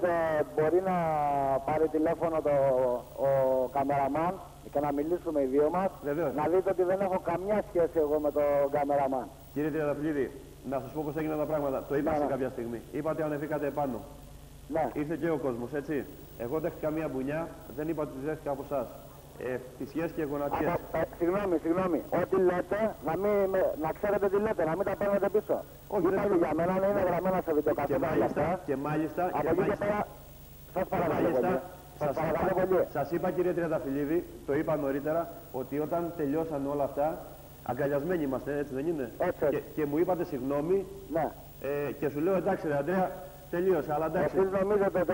Μπορεί να πάρει τηλέφωνο ο καμεραμάν και να μιλήσουμε οι δύο μας. Βεβαίως. Να δείτε ότι δεν έχω καμιά σχέση εγώ με τον καμεραμάν. Κύριε Τριανταφυλλίδη, να σας πω πώς έγιναν τα πράγματα. Το είπα σε κάποια στιγμή. Είπατε ανεβήκατε επάνω. Ναι. Ήρθε και ο κόσμος, έτσι. Εγώ δέχτηκα μία μπουνιά, δεν είπα ότι τη δέχτηκα από εσάς. Φυσιές και γονατιές. Συγγνώμη. Ό,τι λέτε, να ξέρετε τι λέτε, να μην τα παίρνετε πίσω. Όχι, είπατε για μένα να είναι γραμμένα σε βιντεοκασέτα. Και μάλιστα, σας παρακαλώ πολύ. Σας είπα, κύριε Τριανταφυλλίδη, το είπα νωρίτερα, ότι όταν τελειώσαν όλα αυτά, αγκαλιασμένοι είμαστε, έτσι δεν είναι? Έτσι. Και μου είπατε συγγνώμη, ναι. Και σου λέω εντάξει ρε Αντρέα, τελείωσε, αλλά εντάξει. Εσείς νομίζετε ότι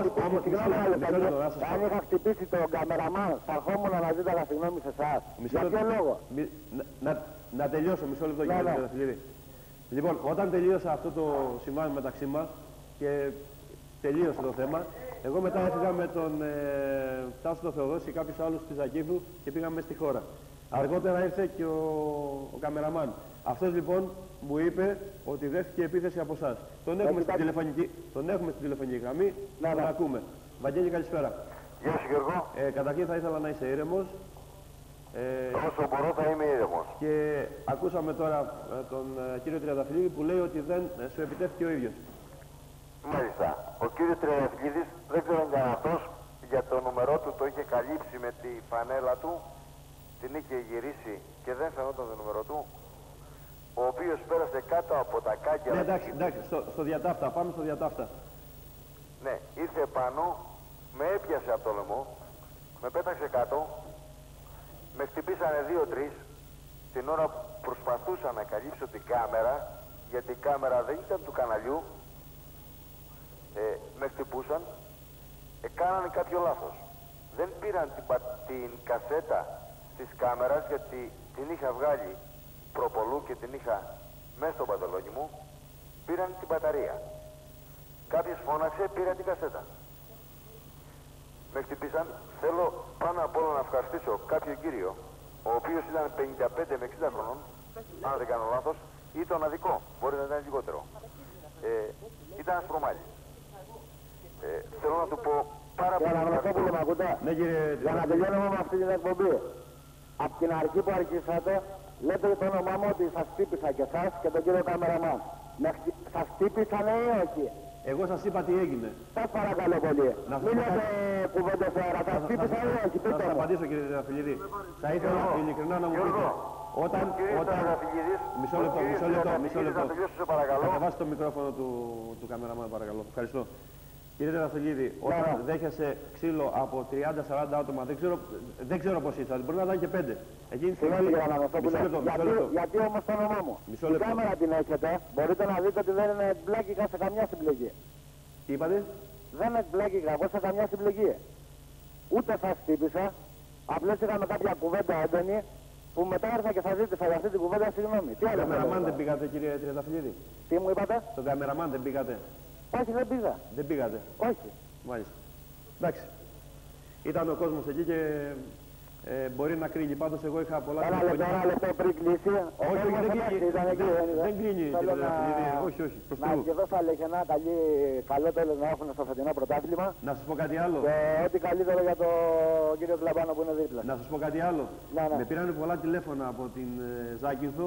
αν είχα χτυπήσει τον καμεραμάν, θα ερχόμουν να ζήταγα συγγνώμη σε εσάς. Για ποιο λόγο? Να τελειώσω, μισό λεπτό κύριε Τριανταφυλλίδη. Λοιπόν, όταν τελείωσα αυτό το συμβάν μεταξύ μας και τελείωσε το θέμα, εγώ μετά έφυγα με τον Τάσο τον Θεοδόση και κάποιους άλλους της Ακύθου και πήγαμε στη χώρα. Αργότερα ήρθε και ο καμεραμάν. Αυτός λοιπόν μου είπε ότι δέχτηκε επίθεση από εσάς. Τον έχουμε στην τηλεφωνική γραμμή, τον ακούμε. Βαγγέλη, καλησπέρα. Γεια σου Γιώργο. Καταρχήν θα ήθελα να είσαι ήρεμος. Όσο μπορώ θα είμαι ήρεμος. Και ακούσαμε τώρα τον κύριο Τριανταφυλλίδη που λέει ότι δεν σου επιτέθηκε ο ίδιος. Μάλιστα. Ο κύριος Τριανταφυλλίδης δεν ξέρω αν ήταν αυτός, για το νούμερό του το είχε καλύψει με τη φανέλα του, την είχε γυρίσει και δεν φαινόταν το νούμερο του, ο οποίος πέρασε κάτω από τα κάγκελα. Ναι, εντάξει, στο διατάφτα, πάμε στο διατάφτα. Ναι, ήρθε πάνω, με έπιασε από το λαιμό, με πέταξε κάτω, με χτυπήσανε 2-3, την ώρα που προσπαθούσα να καλύψω την κάμερα, γιατί η κάμερα δεν ήταν του καναλιού, με χτυπούσαν, κάνανε κάποιο λάθος. Δεν πήραν την κασέτα της κάμερας, γιατί την είχα βγάλει προπολού και την είχα μέσα στο παντελόνι μου, πήραν την μπαταρία. Κάποιος φώναξε, πήρα την κασέτα. Με χτυπήσαν. Θέλω πάνω απ' όλα να ευχαριστήσω κάποιο κύριο, ο οποίος ήταν 55 με 60 χρονών, αν δεν κάνω λάθος, ή τον αδικό, μπορεί να ήταν λιγότερο. Ήταν ασπρομάλι. Θέλω να του πω πάρα πολύ ευχαριστώ. Ναι, κύριε... Για να τελειώνουμε με αυτή την εκπομπή. Από την αρχή που αρχίσατε, λέτε το όνομά μου ότι σας χτύπησα και εσάς και τον κύριο καμεραμάν. Σας χτύπησαν ή όχι? Εγώ σας είπα τι έγινε. Σας παρακαλώ πολύ. Μην λέτε κουβέντες αέρα, σας χτύπησα ή όχι? Θα σας απαντήσω κύριε Τριανταφυλλίδη. Θα ήθελα ειλικρινά να μου πείτε. Όταν... Μισό λεπτό. Κατεβάστε το μικρόφωνο του καμεραμάν παρακαλώ. Ευχαριστώ. Κύριε Τριανταφυλλίδη, όταν δέχεσαι ξύλο από 30-40 άτομα, δεν ξέρω πώς ήσασταν, μπορεί να ήταν και 5. Συγγνώμη για να αυτό που λέω. Γιατί όμως το όνομά μου? Η κάμερα την έχετε, μπορείτε να δείτε ότι δεν εκμπλέκηκα σε καμιά συμπλοκή. Τι είπατε? Δεν εκμπλέκηκα εγώ σε καμιά συμπλοκή. Ούτε σας χτύπησα, απλώς είχαμε κάποια κουβέντα έντονη που μετά ήρθα και σας ζήτησα για αυτή την κουβέντα συγγνώμη. Τον καμεραμάν δεν πήγατε κύριε Τριανταφυλλίδη? Τι μου είπατε? Τον καμεραμάν δεν πήγατε? Όχι, δεν πήγα. Δεν πήγατε? Όχι. Μάλιστα. Εντάξει. Ήταν ο κόσμος εκεί και μπορεί να κρίνει. Πάντως εγώ είχα πολλά... Ένα λεπτό πριν κλείσει. Όχι, δεν κρίνει. Όχι. Να ευχηθώ Αλεχενά καλό τέλος να έχουν στο φετινό πρωτάθλημα. Να σας πω κάτι άλλο. Και ό,τι καλύτερο για τον κύριο Κλαμπάνο που είναι δίπλα. Να σας πω κάτι άλλο. Με πήρανε πολλά τηλέφωνα από την Ζάκυνθο.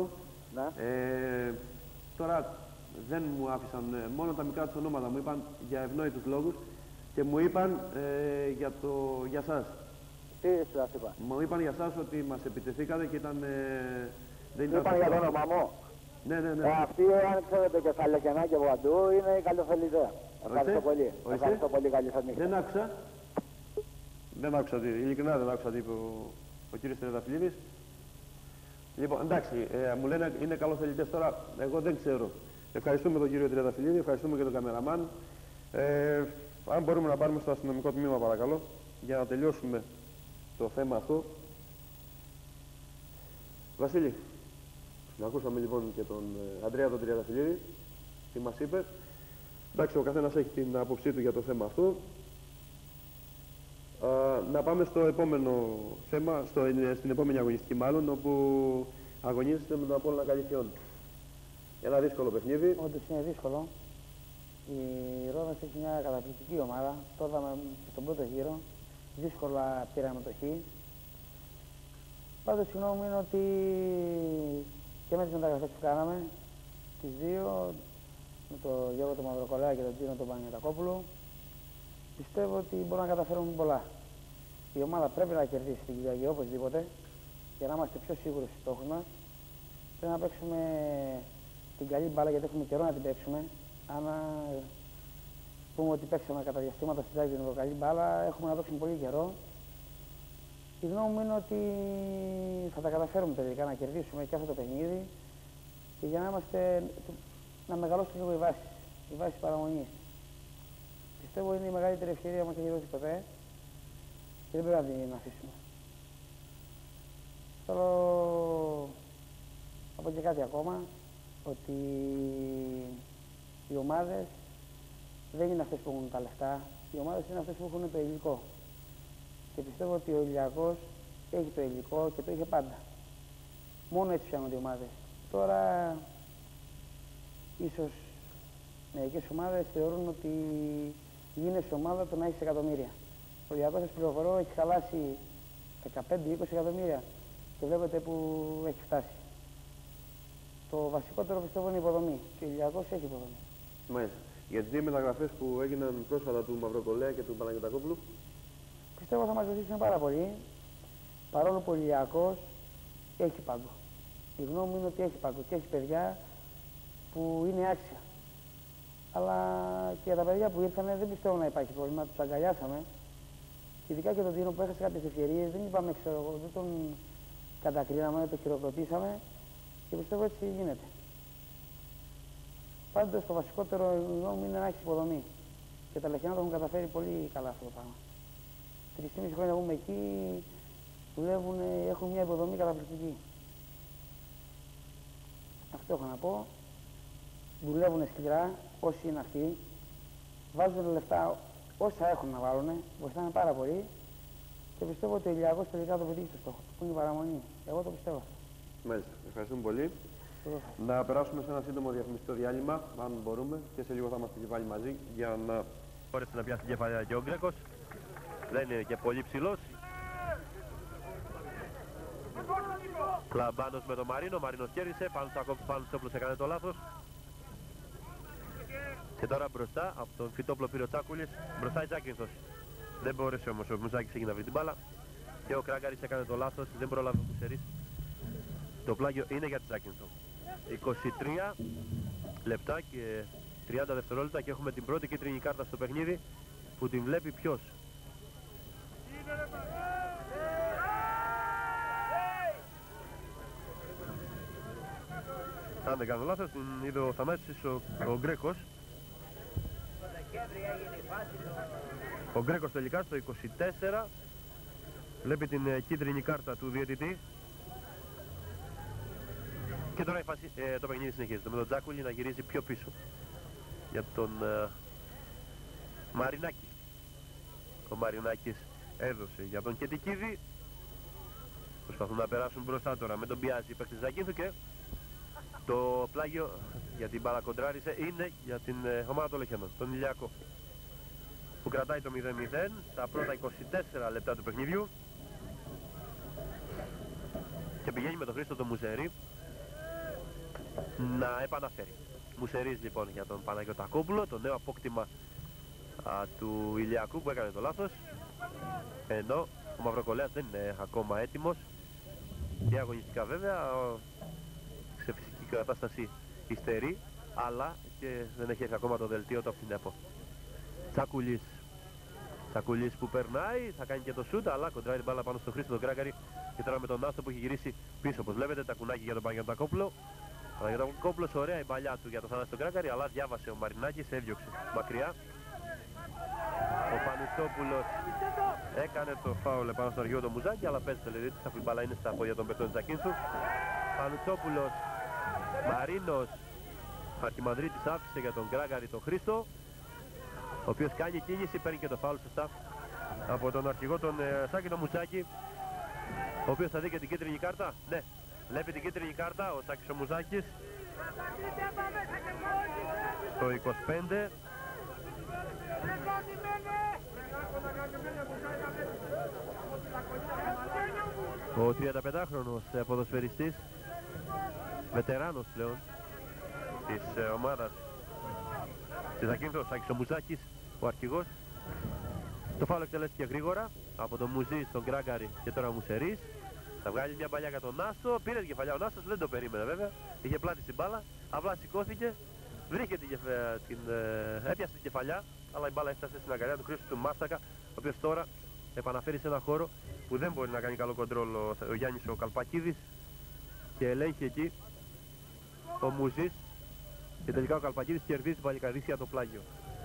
Τώρα δεν μου άφησαν μόνο τα μικρά τους ονόματα. Μου είπαν για ευνόητους λόγους και μου είπαν για σας. Τι σας είπα? Μου είπαν για σας ότι μας επιτεθήκατε και ήταν... δεν είπαν για το όνομα μου? Ναι. Αυτοί αν ξέρετε και στα Λεκενά και παντού είναι οι καλοφελιδέα. Ευχαριστώ πολύ. Ευχαριστώ πολύ, καλή σας νύχτα. Δεν άκουσα, ειλικρινά δεν άκουσα τι είπε ο κύριος Τριανταφυλλίδης. Λοιπόν, εντάξει, μου λένε είναι καλοφελιδές τώρα, εγώ δεν ξέρω. Ευχαριστούμε τον κύριο Τριανταφυλλίδη, ευχαριστούμε και τον καμεραμάν. Αν μπορούμε να πάρουμε στο αστυνομικό τμήμα παρακαλώ, για να τελειώσουμε το θέμα αυτό. Βασίλη, να ακούσαμε λοιπόν και τον Ανδρέα τον Τριανταφυλλίδη, τι μας είπε. Εντάξει, ο καθένας έχει την άποψή του για το θέμα αυτό. Να πάμε στο επόμενο θέμα, στην επόμενη αγωνιστική μάλλον, όπου αγωνίζεται με τον Απόλλωνα Καλυθιών. Ένα δύσκολο παιχνίδι. Όντως είναι δύσκολο. Η Ρόδος έχει μια καταπληκτική ομάδα. Το είδαμε στον πρώτο γύρο. Δύσκολα πήραμε το χ. Πάντως, συγγνώμη είναι ότι και με τις μεταγραφές που κάναμε, τις δύο, με τον Γιώργο τον Μαυροκολέα και τον Τζίνο τον Παναγιωτακόπουλο, πιστεύω ότι μπορούμε να καταφέρουμε πολλά. Η ομάδα πρέπει να κερδίσει την Κυριακή οπωσδήποτε, για να είμαστε πιο σίγουροι στους στόχους μας. Πρέπει να παίξουμε την καλή μπάλα, γιατί έχουμε καιρό να την παίξουμε. Αν πούμε ότι παίξαμε κατά διαστήματα στη Ζάκη την καλή μπάλα, έχουμε να δώσουμε πολύ καιρό. Η γνώμη μου είναι ότι θα τα καταφέρουμε τελικά να κερδίσουμε και αυτό το παιχνίδι και για να μεγαλώσει λίγο η βάση παραμονής. Πιστεύω είναι η μεγαλύτερη ευκαιρία που μας έχει δώσει ποτέ και δεν πρέπει να την αφήσουμε. Θέλω να πω και κάτι ακόμα, ότι οι ομάδες δεν είναι αυτές που έχουν τα λεφτά, οι ομάδες είναι αυτές που έχουν το υλικό. Και πιστεύω ότι ο Ηλιακός έχει το υλικό και το είχε πάντα. Μόνο έτσι φτιάχνονται οι ομάδες. Τώρα, ίσως μερικές ομάδες θεωρούν ότι γίνεσαι ομάδα το να έχεις εκατομμύρια. Ο Ηλιακός, σας πληροφορώ, έχει χαλάσει 15-20 εκατομμύρια και βλέπετε που έχει φτάσει. Το βασικότερο πιστεύω είναι η υποδομή και ο Ηλιακός έχει υποδομή. Μάλιστα. Για τις δύο μεταγραφές που έγιναν πρόσφατα του Μαυροκολέα και του Παναγιωτακόπουλου. Πιστεύω θα μας βοηθήσουν πάρα πολύ, παρόλο που ο Ηλιακός έχει πάγκο. Η γνώμη μου είναι ότι έχει πάγκο και έχει παιδιά που είναι άξια. Αλλά και για τα παιδιά που ήρθαν δεν πιστεύω να υπάρχει πρόβλημα, τους αγκαλιάσαμε. Ειδικά και τον Τίνο που έχασε κάποιες ευκαιρίες, δεν είπαμε, δεν τον κατακρίναμε, δεν τον χειροκροτήσαμε και πιστεύω έτσι γίνεται. Πάντως το βασικότερο γνώμη μου είναι να έχει υποδομή. Και τα Λεχιανά το έχουν καταφέρει πολύ καλά αυτό το πράγμα. 3,5 χρόνια που είμαι εκεί, δουλεύουν, έχουν μια υποδομή καταπληκτική. Αυτό έχω να πω. Δουλεύουν σκληρά, όσοι είναι αυτοί. Βάζουν λεφτά όσα έχουν να βάλουν, βοηθάνε πάρα πολύ. Και πιστεύω ότι ο Ηλιακός τελικά το πετύχει στο στόχο του, που είναι η παραμονή. Εγώ το πιστεύω αυτό. Μάλιστα. Ευχαριστούμε πολύ. Να περάσουμε σε ένα σύντομο διαφημιστικό διάλειμμα, αν μπορούμε, και σε λίγο θα είμαστε και πάλι μαζί για να μπορέσει να πιάσει την κεφαλιά και ο Γκρέκος. Δεν είναι και πολύ ψηλός. Κλαμπάνος με τον Μαρίνο, Μαρίνος κέρδισε, Πανουτσόπουλος έκανε το λάθος. Και τώρα μπροστά, από τον Φυτόπλο πήρε ο Τσάκουλης, μπροστά η Τζάκινθος. Δεν μπόρεσε όμως ο Μουζάκης εκεί να βρει την μπάλα. Και ο Κράγκαρης έκανε το λάθος, δεν πρόλαβε ο Μουσερής. Το πλάγιο είναι για την Τζάκινθο. 23 λεπτά και 30 δευτερόλεπτα και έχουμε την πρώτη κίτρινη κάρτα στο παιχνίδι που την βλέπει ποιος. Αν δεν κάνω λάθος, την είδε ο Θανάσης, ο Γκρέκος. Ο Γκρέκος τελικά στο 24 βλέπει την κίτρινη κάρτα του διαιτητή. Και τώρα το παιχνίδι συνεχίζεται με τον Τζάκουλη να γυρίζει πιο πίσω για τον Μαρινάκη. Ο Μαρινάκης έδωσε για τον Κετικίδη. Προσπαθούν να περάσουν μπροστά τώρα με τον Πιάζη παίκτη Ζακίνθου και το πλάγιο για την μπάλα κοντράρισε είναι για την ομάδα των Λεχιανών, τον Ηλιακό, που κρατάει το 0-0 στα πρώτα 24 λεπτά του παιχνιδιού και πηγαίνει με τον Χρήστο τον Μουζερή να επαναφέρει. Μουσερής λοιπόν για τον Παναγιωτακόπουλο, το νέο απόκτημα του Ηλιακού που έκανε το λάθος, ενώ ο Μαυροκολέας δεν είναι ακόμα έτοιμος και αγωνιστικά βέβαια σε φυσική κατάσταση υστερεί, αλλά και δεν έχει έρθει ακόμα το δελτίο του από την ΕΠΟ. Τσακουλής που περνάει, θα κάνει και το σούτ, αλλά κοντράει την μπάλα πάνω στο Χρήστο τον Κράγκαρη και τώρα με τον Άστο που έχει γυρίσει πίσω. Όπως βλέπετε, τα κουνάκι για τον Παναγιωτακόπουλο. Ο Παναγιωτακόπουλος ωραία η παλιά του για τον Θανάση τον Κράγκαρη, αλλά διάβασε ο Μαρινάκης, έδιωξε μακριά. Ο Πανουτσόπουλος έκανε το φάουλ πάνω στον αρχηγό του Μουζάκη, αλλά παίζει το λεδίτη, αυτή η μπάλα είναι στα πόδια των παιχτών της Ακίνθου. Πανουτσόπουλος, Μαρίνος, Αρχιμανδρίτης άφησε για τον Κράγκαρη τον Χρήστο, ο οποίος κάνει κίνηση, παίρνει και το φάουλ σωστά από τον αρχηγό τον Σάκη τον Μουζάκη, ο οποίος θα δει και την κίτρινη κάρτα. Ναι, βλέπει την κίτρινη κάρτα ο Σάκης ο Μουζάκης στο 25. Ο 35χρονος ποδοσφαιριστής, βετεράνος πλέον της ομάδας της Ζακίνθου, ο Σάκης ο Μουζάκης, ο αρχηγός. Το φάουλ εκτελέστηκε γρήγορα από τον Μουζή στον Γκράγκαρη και τώρα ο Μουσερής. Θα βγάλει μια παλιά για τον Νάστο, πήρε την κεφαλιά ο Νάστος, δεν το περίμενε βέβαια. Είχε πλάτη στην μπάλα, απλά σηκώθηκε, βρήκε έπιασε την κεφαλιά, αλλά η μπάλα έφτασε στην αγκαλιά του Χρήστου του Μάστακα, ο οποίος τώρα επαναφέρει σε ένα χώρο που δεν μπορεί να κάνει καλό κοντρόλ ο Γιάννης ο Καλπακίδης και ελέγχει εκεί ο Μουζής και τελικά ο Καλπακίδης κερδίζει την παλικαρίσια το πλάγιο.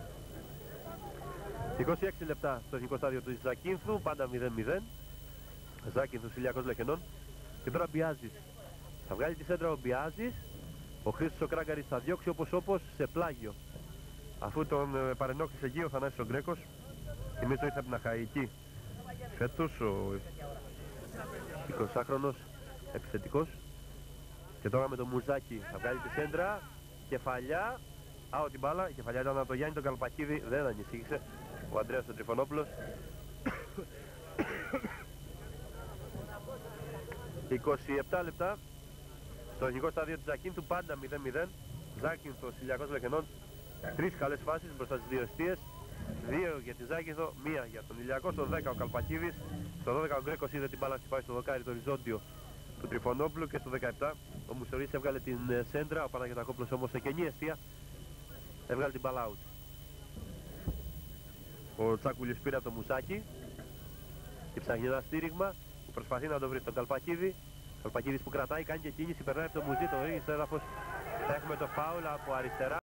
26 λεπτά στο εθνικό στάδιο του Ζακίνθου, πάντα 0-0. Ζάκυνθος Ηλιακός Λεχενών. Και τώρα Μπιάζης. Θα βγάλει τη σέντρα ο Μπιάζης. Ο Χρήστος ο Κράγκαρης θα διώξει όπως σε πλάγιο. Αφού τον παρενόχλησε εκεί ο Θανάσης ο Γκρέκος. Θυμίζω ήρθε από την Αχαϊκή φέτος ο 20χρονος επιθετικός. Και τώρα με τον Μουζάκη θα βγάλει τη σέντρα. Κεφαλιά. Άω την μπάλα. Η κεφαλιά ήταν από τον Γιάννη τον Καλπακίδη. Δεν ανησύχησε. Ο Ανδρέας ο Τριφωνόπουλος. 27 λεπτά στο εθνικό στάδιο της Ζακίνθου, πάντα 0-0. Ζάκυνθος Ηλιακός Λεχενών. 3 καλές φάσεις μπροστά στις δύο εστίες. 2 για τη Ζάκυνθο, 1 για τον Ηλιακό. Στο 10 ο Καλπακίδης. Στο 12 ο Γκρέκος είδε την μπάλα χτυπάει στο δοκάρι το οριζόντιο του Τριφωνόπουλου. Και στο 17 ο Μουσορής έβγαλε την σέντρα. Ο Παναγιωτακόπουλος όμως σε κενή εστία έβγαλε την μπάλα out. Ο Τσάκουλης πήρε από το Μουσάκι και ψάχνει ένα στήριγμα. Προσπαθεί να το βρει τον Καλπακίδη. Ο Καλπακίδης που κρατάει, κάνει και κίνηση, περνάει από το Μουζί, το ρίχνει στο έδαφος. Θα έχουμε το φάουλ από αριστερά.